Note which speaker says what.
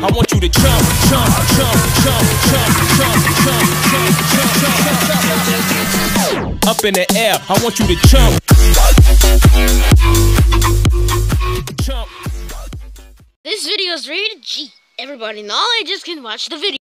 Speaker 1: I want you to jump, jump, jump, jump, jump, jump, jump, jump, jump, jump. Up in the air, I want you to jump. Jump.
Speaker 2: This video is rated G. Everybody in all ages can watch the video.